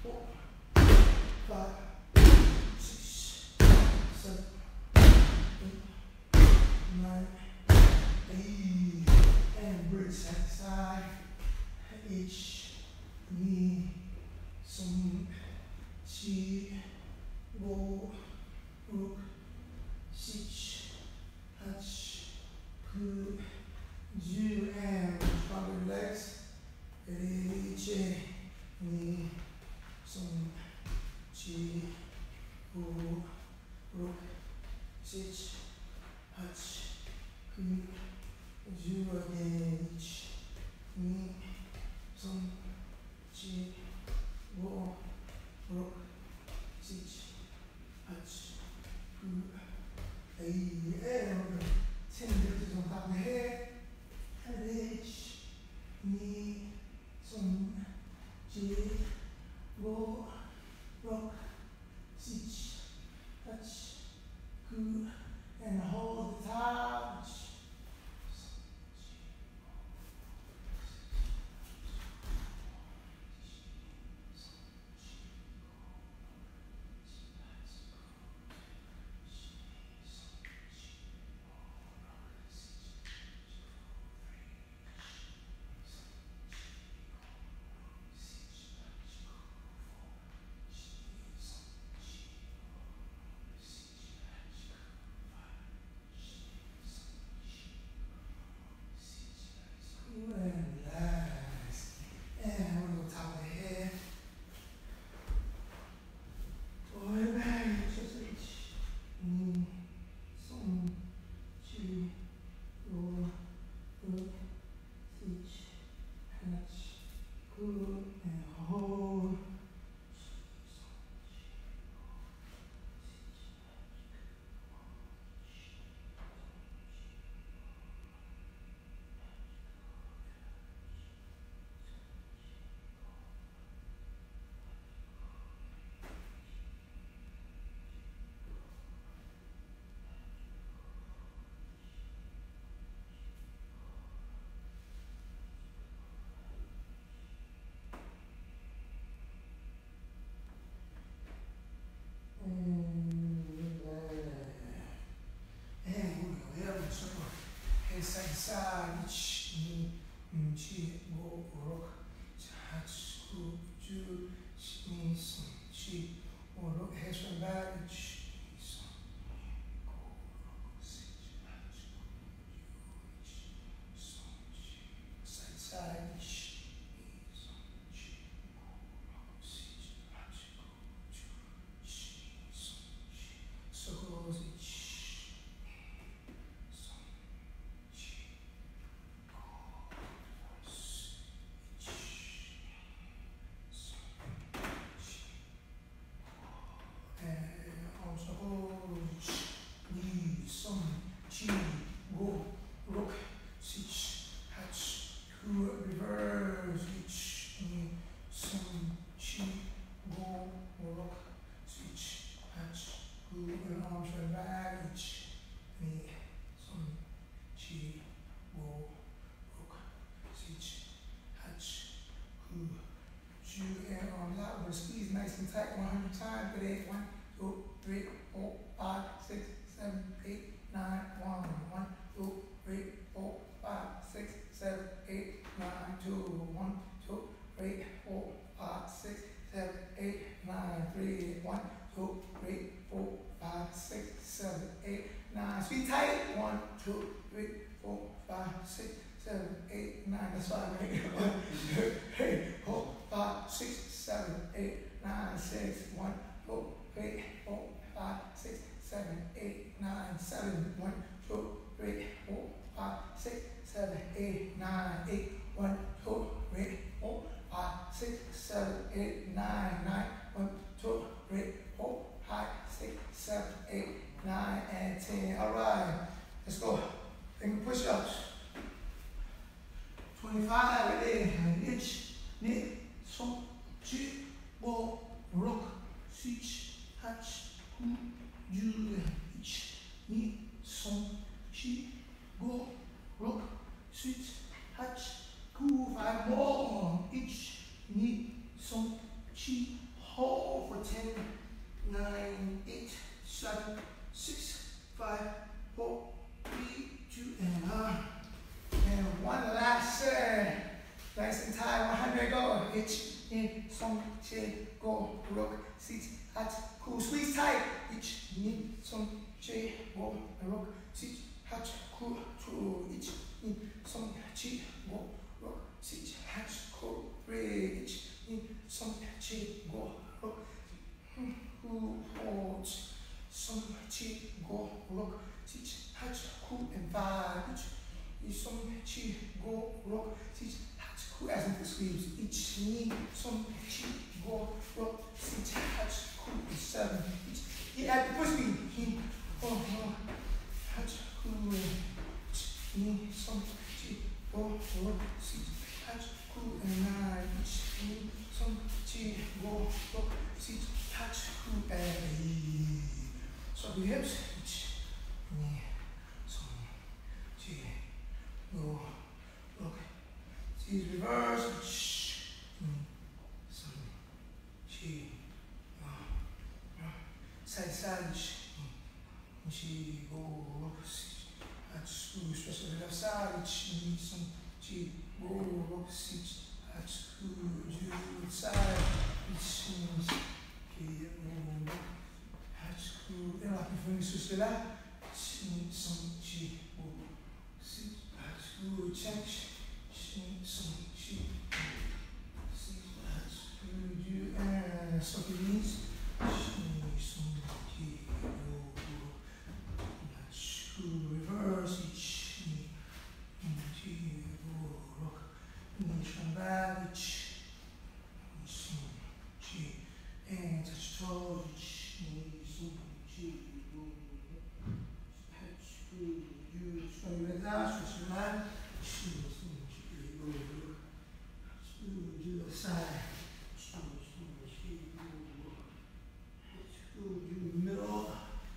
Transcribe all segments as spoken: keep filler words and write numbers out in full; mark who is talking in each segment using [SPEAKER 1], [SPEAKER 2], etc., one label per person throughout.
[SPEAKER 1] four, five, six, seven, eight, nine, eight, and bridge side to side. Each knee, some, chi, go, rook, six, touch, ku, ju, and strongly relax. Each knee, some, chi, go, rook, six, touch, ku, ju, again. Each knee, some, chi, go, rook, six, touch, ku, eight, and ten digits on top of the head. And H, knee, some, chi, go, rock, six, touch, ku, and hold the top. And relax. And we're going to go top of the head. Pull it back. Just each knee, some, chi, go, rook, six, touch, ku, and hold. And relax. And we're going to go every circle. Head side to side. Each knee, chi, go, rook, touch, ku, ju, knee, some, chi, go, rook, head straight back. Each knee, some, go, rook, six, touch, ku, ju, some, chi, side to side. Each knee, some, chi, go, rook, six, touch, ku, ju, chi, some, chi, circles. Each reverse. Each knee, some, chi, go, rook, switch, touch, ku, and arms right back. Each knee, some, chi, go, rook, switch, touch, ku, ju, and arms out. We're going to squeeze nice and tight one hundred times. Good eight. One, two, three, four, five, six, seven, eight, nine, one. One, two, three, four, five, six, seven, eight, nine, two, one, two, three, four, five, six, seven, eight, nine, three, one, two, three, four, five, six, seven, eight, nine. Squeeze tight. One, two, three, four, five, six, seven, eight, nine. That's five, right? One, two, three, four, five, six, seven, eight, nine, six. One, two, three, four, five, six, seven, eight, nine, seven. One, two, three, four, five, six, seven, eight, nine, eight. One, two, three, four, five, six, seven, eight, nine, nine. One, two, three, four, five, six, seven, eight, nine, and ten. All right, let's go. Think push-ups. twenty-five right there. Inch, knee, some, chi, go, rook, switch, touch, ku, ju, each, knee, some, chi, go, rook, switch, touch, ku. Five more. Each, knee, some, chi, ten, nine, eight, seven, six, five, four, three, two, and on. And one last set. Nice and tight, one hundred, go. Ich, in, song, che, go, rock, sit, hat, cool, squeeze tight. Ich, in, song, che, go, rock, sit, hat, cool, true. Ich, in, song, che, go, rock, sit, hat, cool, three. Ich, in, song, che, go, rock, who holds, song, che, go, rock, sit, hat, cool, and five. Ich, in, song, che, go, rock, sit, who has into sleeves? Each knee, some chi, go, rock, sit, hatch, cool, seven. Each, he had to push me. He, oh, oh, hatch, cool, each knee, some chi, go, rock, sit, hatch, cool, and nine. Each knee, some chi, go, rock, sit, hatch, cool, and so the hips. Each knee, some chi, go, rock. He's reverse, shh, some, chi, side, side, chi, go, rock, that's good, stretch the left side, chi, some, chi, go, rock, sit, that's good, you, side, chi, chi, go, that's good, and like if you switch to that, chi, some, chi, go, sit, that's good, change. Some sheep, see that's good. You and so it means some key that's good. Reverse each knee, rock, knee from back each, some key and touch toe each knee, some key. That's good. You swing like that, switch your line. Do the side. Do the middle.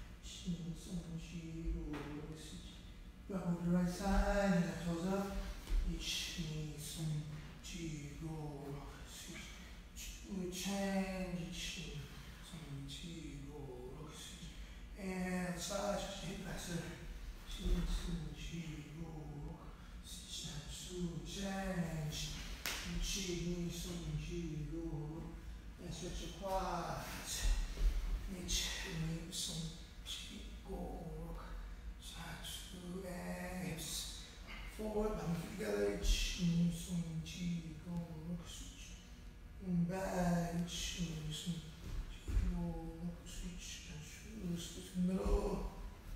[SPEAKER 1] Go the right side, left toes up. Each knee, some chi, go, do a change. Each knee, some chi, go, and side, hip flexor. Chi, some chi, go, change. Chi, knee, some chi, go, and stretch your quads. Each knee, some chi, go, side to and hips forward, bottom together. Each knee, some chi, go, switch, and back. Each knee, some chi, go, switch, and switch to the middle.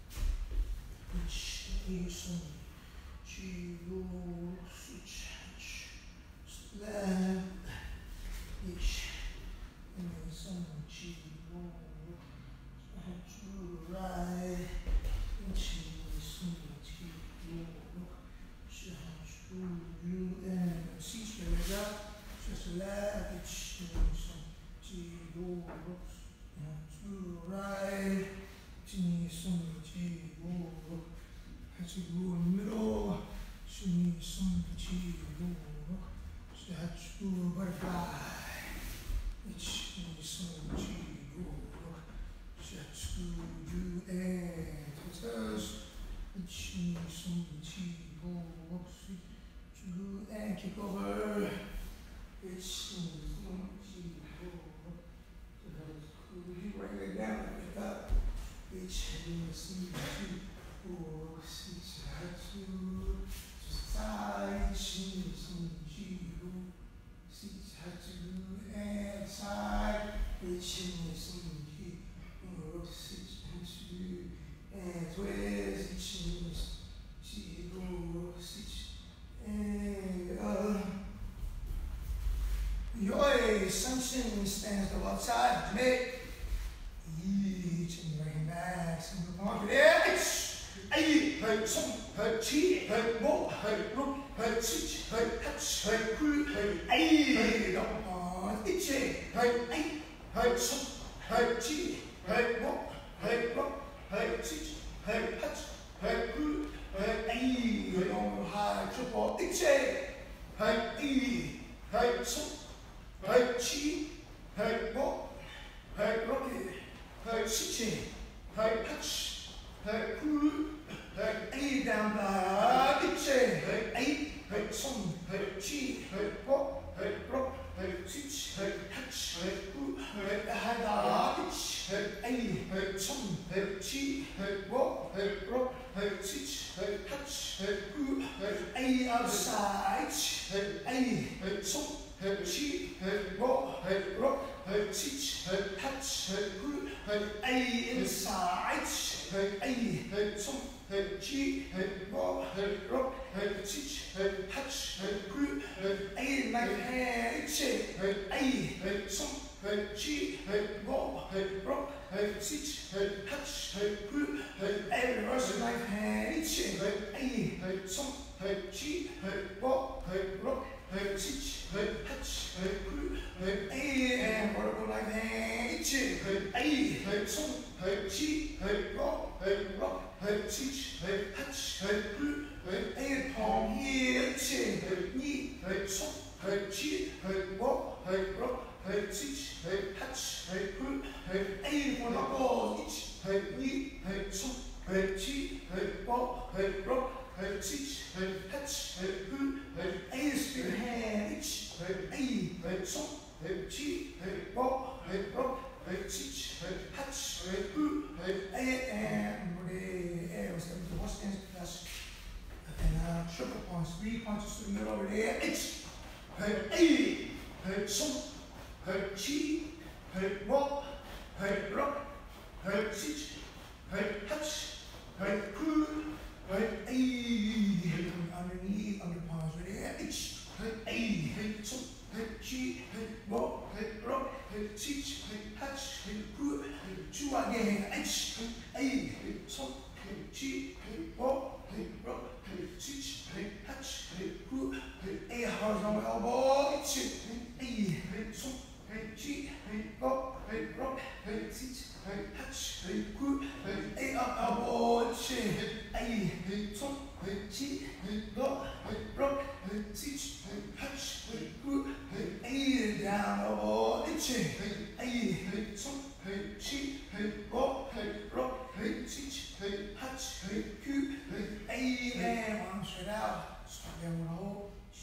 [SPEAKER 1] Each knee, some chi, go, switch. Left, each, and then some chi, go, to right, each, some chi, go, to you, and see straight leg up, stretch the left, each, and some chi, go, to right, each, some chi, go, to go in the middle, some chi, go. That's good, butterfly. Each knee, some chi, go, that's good, you and touch. Each knee, some chi, go, sweet, good, and kick over. Each knee, some chi, go, that's good, you bring it down, pick up. Each knee, some chi, go, sweet, that's good. Side, each knee, some chi, go. Seats had to move and side, reaching some key, rock six and twist, reaching she go rock six and uh Yoy, sunshine stands go outside, make each and bring back some more there. Hey, hey, some, hey, chi, hey, mo, hey, look, hey, switch, hey, touch, hey, crew, hey, hey, don't on, itch, hey, hey, hey, some, hey, chi, hey, mo, hey, look, hey, switch, hey, touch, hey, crew, hey, hey, don't high, triple, itch, hey, hey, hey, some, hey, chi, hey, mo, hey, rock it, hey, switch, hey, touch, hey, cool, hey, A down there, itch, hey, eight, hey, song, hey, chi, hey, walk, hey, rock, hey, switch, hey, touch, hey, cool, hey, hey, da, itch, hey, A, hey, song, hey, chi, hey, walk, hey, rock, hey, switch, hey, touch, hey, cool, hey, A outside, hey, A, hey, song, hey, chi, hey, walk, hey, rock, hey, switch, hey, touch, hey, cool, hey, A inside, hey, A, hey, song, hey, chi, hey, walk, hey, rock, hey, switch, hey, touch, hey, cool, hey, A like hey, hey, A, hey, song, hey, chi, hey, walk, hey, rock, hey, switch, hey, touch, hey, cool, hey, A reverse like hey, hey, A, hey, song, hey, chi, hey, walk, hey, rock, hey, switch, hey, touch, hey, cool, hey, A and vertical like hey, hey, A, hey, song, hey, chi, hey, walk, hey, rock, hey, switch, hey, touch, hey, cool, hey, A palm here, hey, knee, hey, song, hey, chi, hey, walk, hey, rock, hey, switch, hey, touch, hey, cool, hey, A for knuckles, each, hey, knee, hey, song, hey, chi, hey, walk, hey, rock, hey, switch, hey, touch, hey, cool, hey, A spin hand, each, hey, A, hey, song, hey, chi, hey, walk, hey, rock, hey, switch, hey, touch, hey, cool, hey, A and the A was going to watch dance class. And uh, triple punch, three punches to the middle over there, each, hey, A, hey, song, hey, chi, hey, walk, hey, rock, hey, switch, hey, touch, hey, cool, hey, A, underneath, under palms right there, H, hey, A, hey, song, hey, chi, hey, walk, hey, rock, hey, switch, hey, touch, hey, cool, hey, two again, H, hey, A, hey, song, hey, chi, hey, walk, hey, rock, hey, switch, hey, touch, hey, cool, hey, A, horizontal elbow, H, hey, A, hey, song, hey, chi, hey, walk, hey, rock, hey, switch, hey, touch, hey, cool, hey, A, up elbow, H, hey, A, hey, song, hey, chi, hey, walk, hey, rock, hey, switch, hey, touch, hey, cool, hey, A, down elbow, H, hey, A, hey, song, hey, chi, hey, walk, hey, rock, hey, switch, hey, touch, hey, cool, hey, A, and arm straight out, start there with a hold.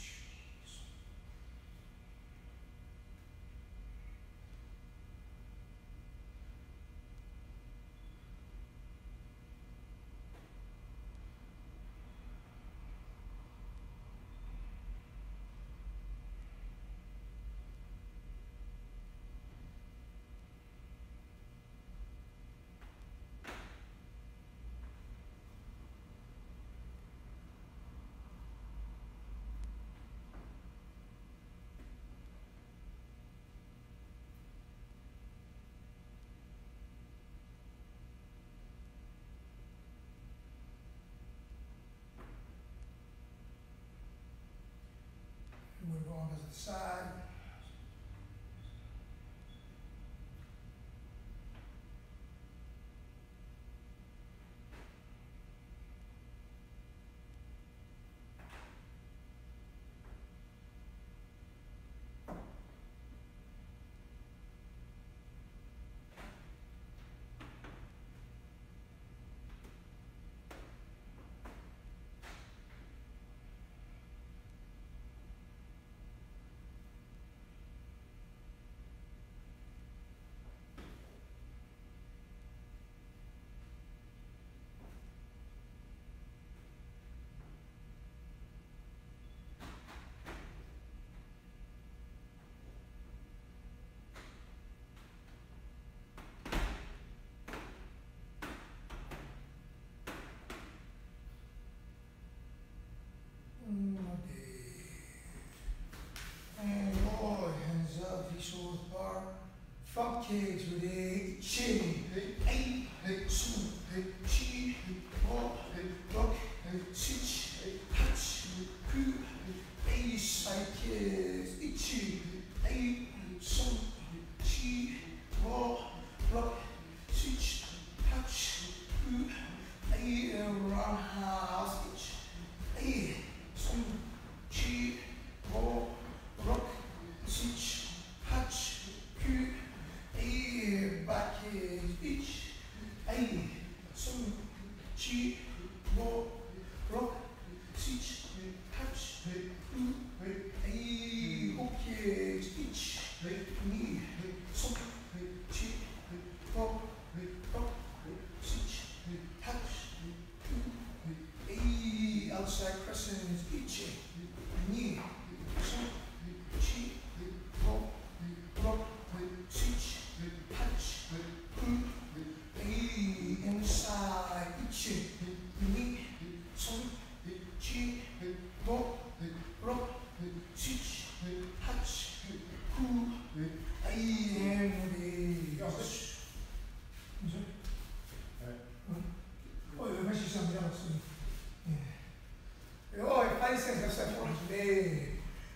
[SPEAKER 1] Move the arms to the side.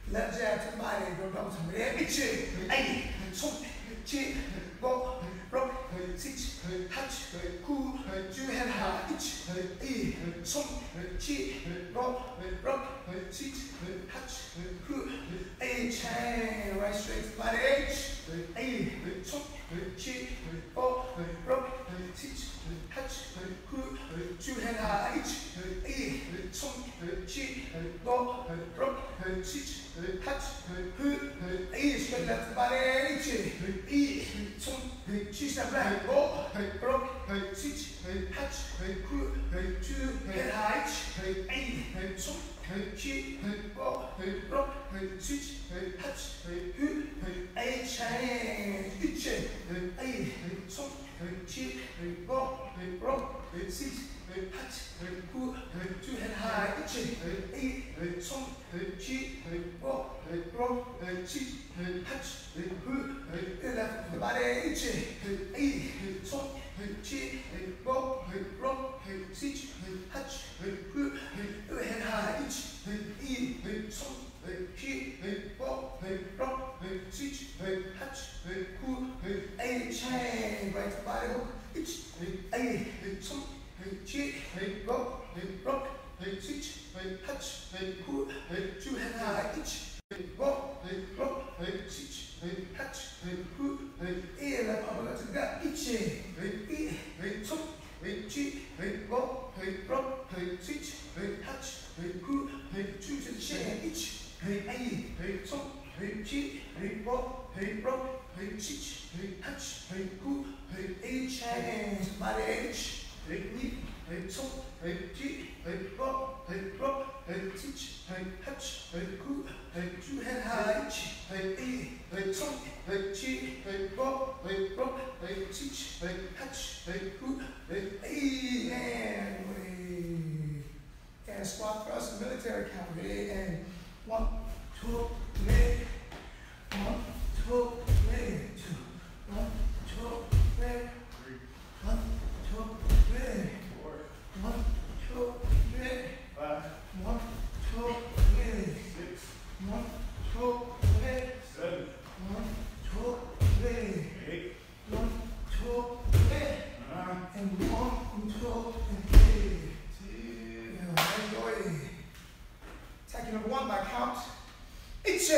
[SPEAKER 1] Left jab to the body. Go double time. There. Itchy. Hey. Some. Chi. Go. Rock. Six. Touch. Cool. Two hand high. Itch. Hey. Some. Chi. Go. Rock. Six. Touch. Cool. Hey. Chain. Right straight to the body. H. Hey. Some. Chi. Go. Rock. Six. Touch. Cool. Two hand high. Itch. Hey. Some. Chi. Go. Rock. Six. Touch. Cool. Hey. Straight left to the body. H. Hey. Some. Chi. Step back. Go. Rock. Six. Touch. Cool. Two hand high. Hey. Some. Chi. Go. Rock. Six. Touch. Cool. Hey. Chain. Itch. Hey. Some. Chi. Go. Rock. Six. Touch. Cool. Two hand high. Itch. Hey. Some. Chi. Go. Rock. Six. Touch. Cool. Left to the body. Itch. Hey. Some. Chi. Go. Rock. Six. Touch. Cool. Hand high. Itch. Hey. Some. Chi. Go. Rock. Six. Touch. Cool. Hey. Chain. Right to the body. Hook. Itch. Hey. Some. Chi. Go. Rock. Six. Touch. Cool. Two hand high. Itch. Go. Rock. Six. Touch. Cool. Hey. Left upper left to the gut. Itch. Hey. Some. Chi. Go. Rock. Six. Touch. Cool. Two to the chin. Itch. Hey. Some. Chi. Go. Rock. Six. Touch. Cool. Hey. Chain. Body H. Knee. Some. Chi. Go. Rock. Six. Touch. Cool. Two hand high. Hey. Some. Chi. Go. Rock. Six. Touch. Cool. Hey. And wait. And squat thrust military count. Ready? And one, two, three. One, two, three. Two. One, two, three. One, two, three. Four. One, two, three. Five. One, two, three. Six. One, two, three. Seven. One, two, three. Eight. One, two, three. Nine. And one, two, and three. Enjoy. Technique number one by count. Itchy.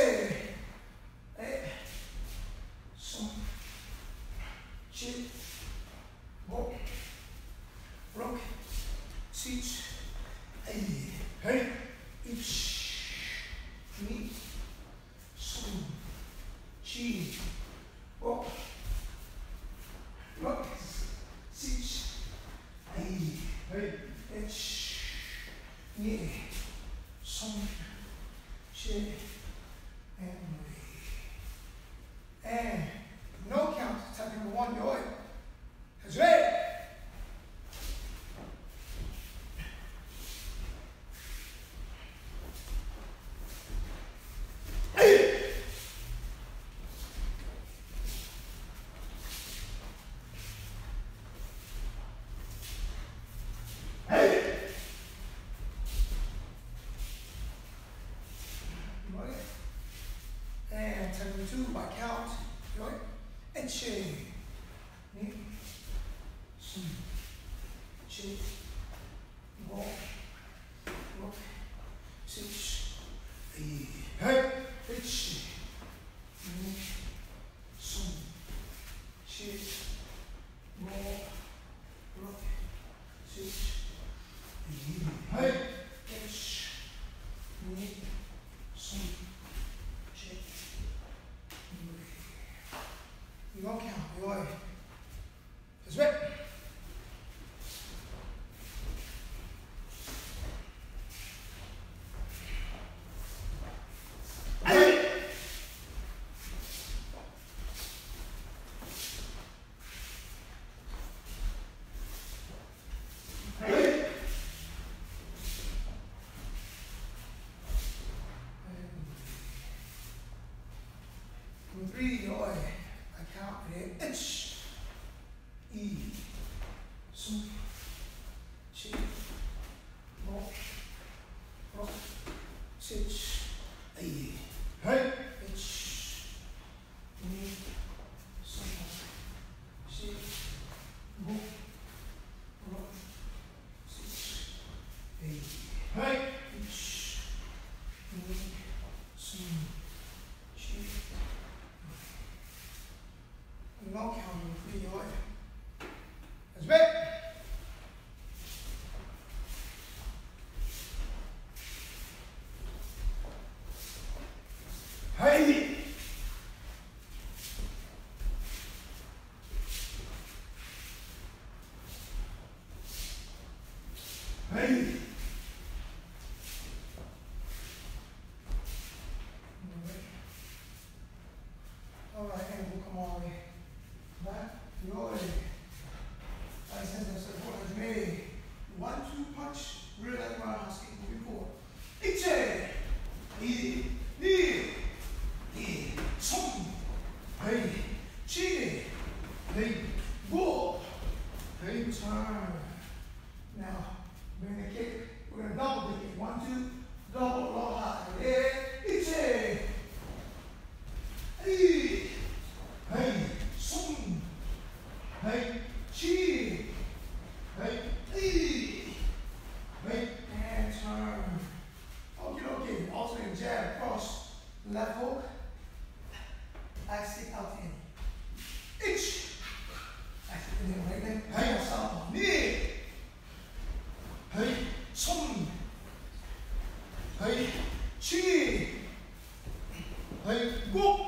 [SPEAKER 1] Hey. Some. Chi. Go. Rock. Six. Hey. Hey. Itch. Knee. Some. Chi. Go. Rock. Six. Hey. Hey. Itch. Yeah, some shit and and no count. Type number one, go ahead. That's right. Two by count, right? And shake. Knee. Some. Shake. Walk. Rock. Six. Hey. Hey. Itch. Knee. Some. Shake. Walk. Rock. Six. Hey. Hey. Itch. Knee. Some. You don't count, boy. That's right. Hey. Hey. Number three, boy. Count it. H. E. Some. Chi. Go. Rock. Six. Hey. Turn. Now, bring the kick. We're going to double the kick. One, two, double, roll high. Yeah, ichi. Hey, hey, sum. Hey, chi. Hey, hey, hey, and turn. Okay, okay. Alternate jab, cross, left hook. I stick out in. Ich. I stick in the right leg. Hey, south. Knee. Hey, sum. Hey, chi. Hey, go.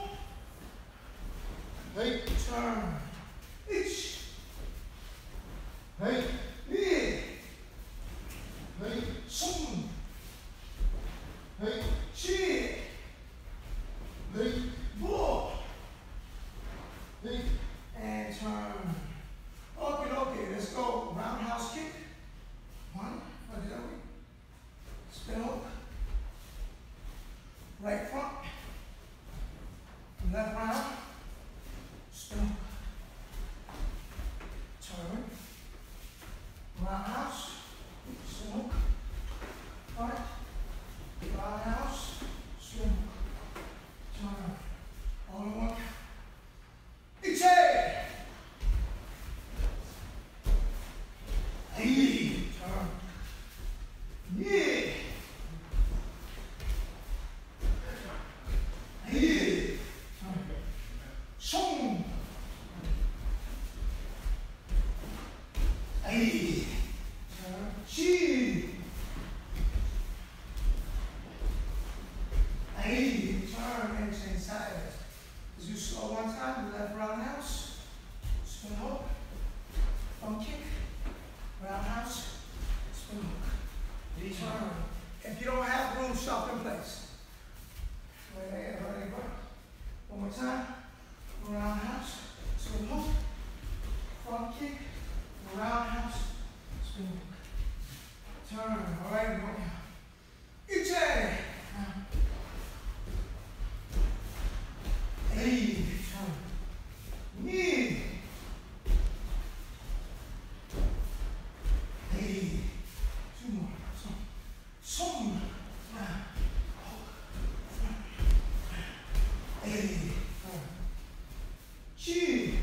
[SPEAKER 1] Hey, turn. Ich. Hey, knee. Hey, sum. Hey, chi. Hey, go. Hey, and turn. Okay, okay, let's go. Roundhouse kick. One, what did I do? Spin hook. Right front. Left round. Spin hook. Turn. Roundhouse. Spin hook. Front. Roundhouse. Spin hook. Turn. All in one. Ichi. Hey. Turn. Yeah. Hey. Turn. Shung. Hey. Turn. Chi. Hey. Turn and change sides. As you slow one time, left roundhouse. Spin hook. Front kick. Roundhouse. Spin hook. Turn. If you don't have room, stop in place. Right there, right there, right. One more time. Roundhouse. Spin hook. Front kick. Roundhouse. Spin hook. Turn. All right, one more. Ichi. Hey. Turn. Knee. Hey. Two more. Some. Some. Hey. Chi.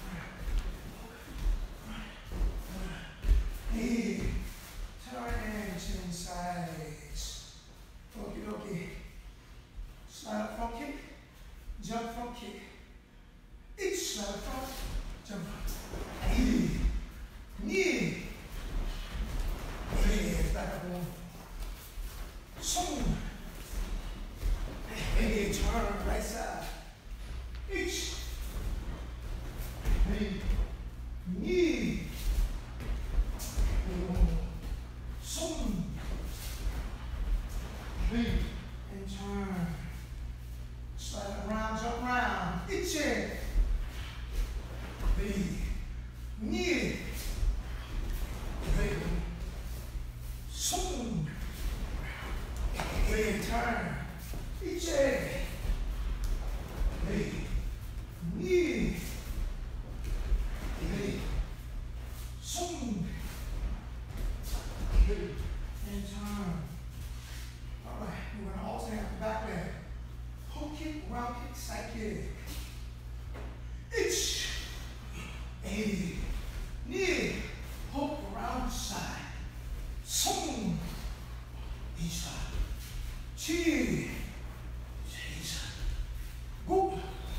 [SPEAKER 1] Hey. Turn and chin sides. Okie dokie. Slide up front kick. Jump front kick. Each slide up front. Jump front. Hey. Knee. Hey. Back up one. Swing. Hey. Turn right side. Each. Hey. Knee. Swing. Hey. And turn. Slide around, jump around. Ichi. Hey. Knee. Hey. Swing. Hey. Turn. Ichi. Hey. Knee. Hey. Swing. Hey. And turn. All right, we're going to alternate the back leg. Hook kick, round kick, side kick. Ich. Hey. Knee. Hook around side. Swing. Each side. Chi. Go.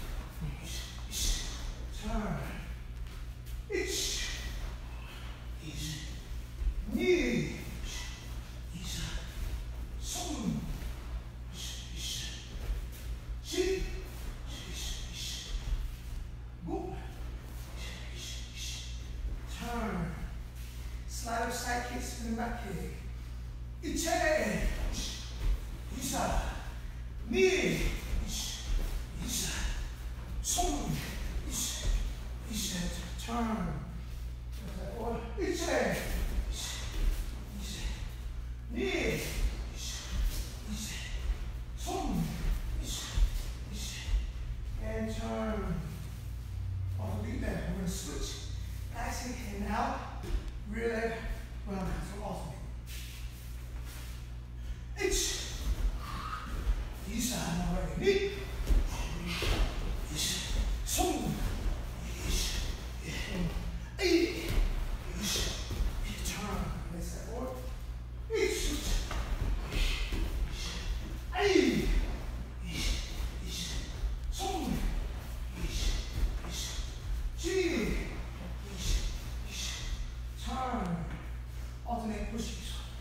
[SPEAKER 1] Turn. Ich. Easy. Knee. Easy. Swing. Chi. Go. Turn. Slide of side kick, spin back kick. Ichi. Isa. Knee. Isa. Swing. Isa. Isa. Turn. Ichi. Isa. Knee. Isa. Swing. Isa, already. Song. Eight. Turn. Let's say four. Eight. Eight. Song. G. Turn. Alternate pushes.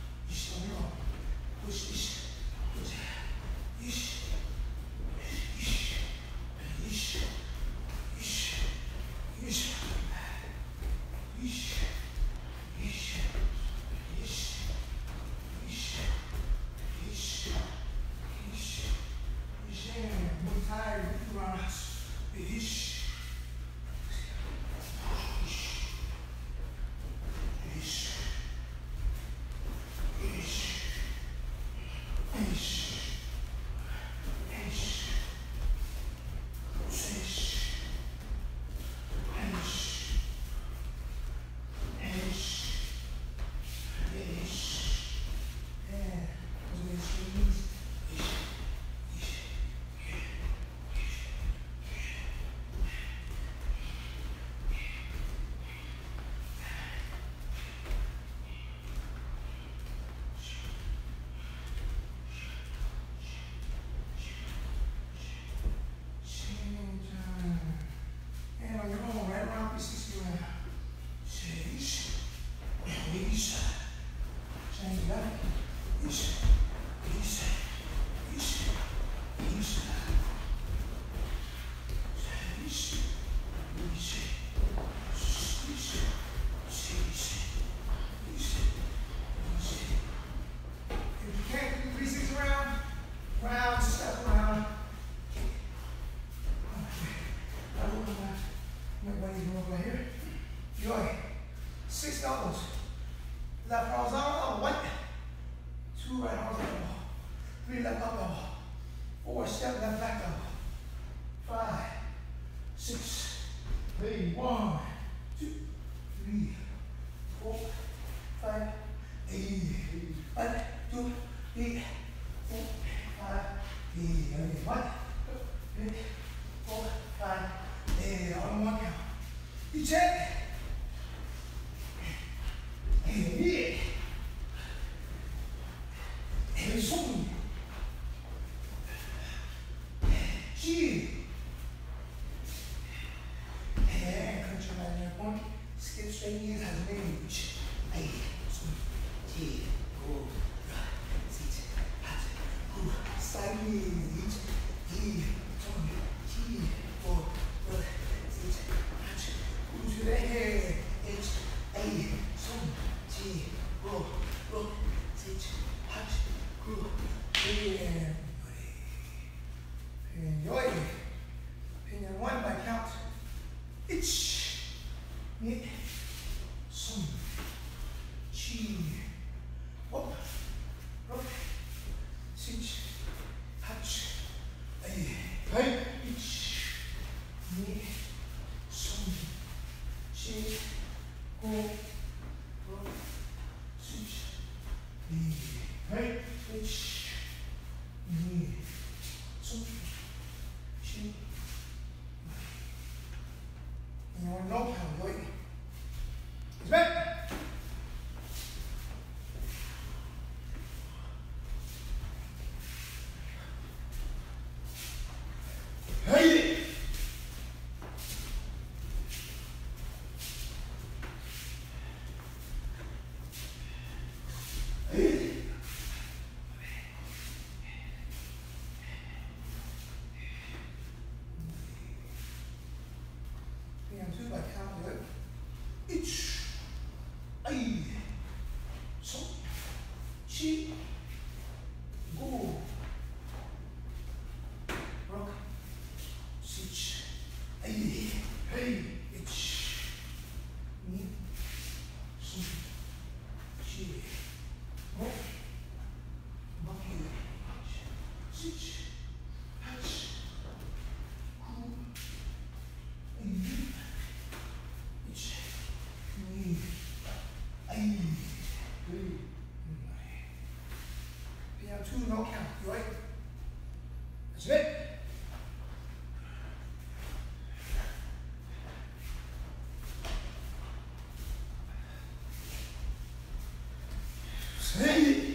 [SPEAKER 1] Push. Push. Six elbows. Left arm's on, white. Two right arms elbow. Three left up elbow. Four step left back elbow. Five, six, eight. One, two, three, four, five, eight. One, two, three, four, five, eight. Okay. One, two, three, four, five, eight. On one count. You check. Yeah. And zoom. G. And control that near point. Skip straight in as a range. Ay. Zoom. G. Go. Right. Sit. Hot. Go. Side reach. G. Turn. G. Go. Right. Sit. Hot. Go to the head. H. A. Zoom. G, go, go, sit, hot, go, and enjoy. Opinion one by count. Ich, mit, sum, chi, up, up, sit, hot, a. Spit. Spit.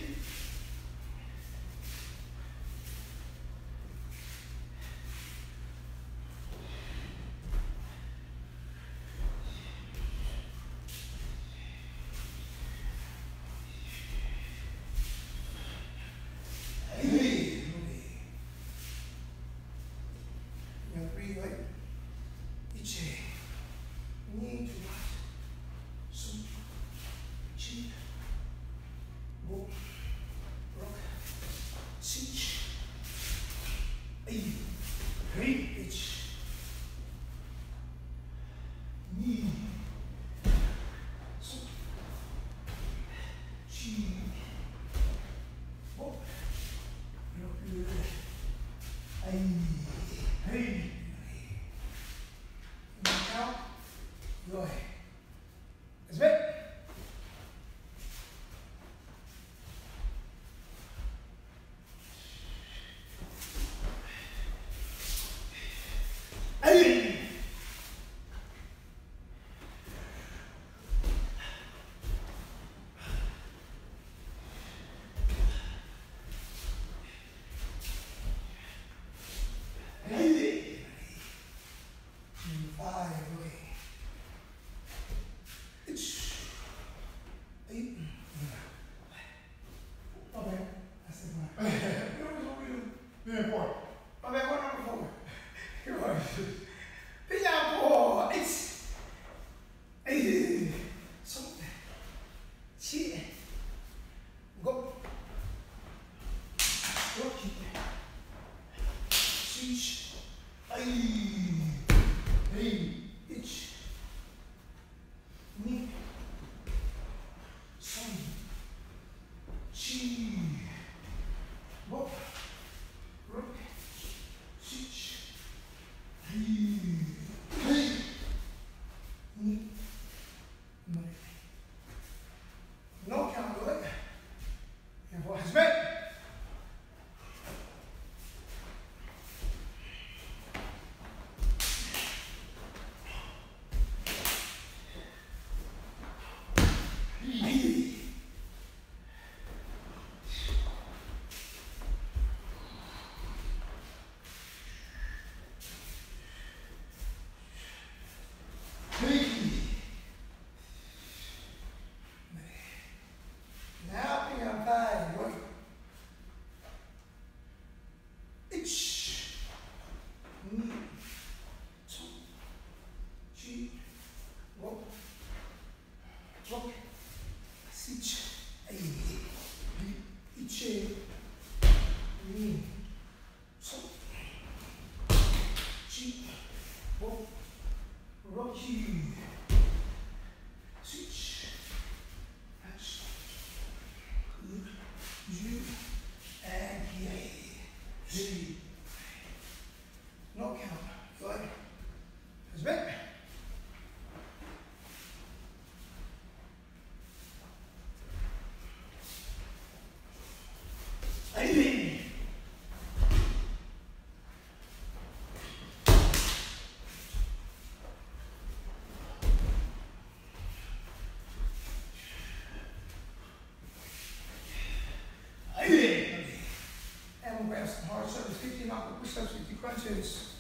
[SPEAKER 1] Hard surface, fifty knuckle push-ups, fifty crunches.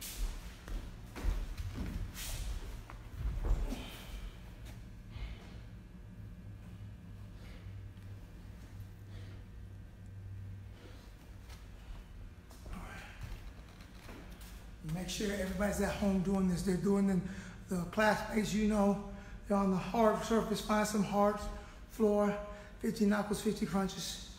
[SPEAKER 1] Make sure everybody's at home doing this. They're doing the, the classmates, you know, they're on the hard surface. Find some hard floor, fifty knuckles, fifty crunches.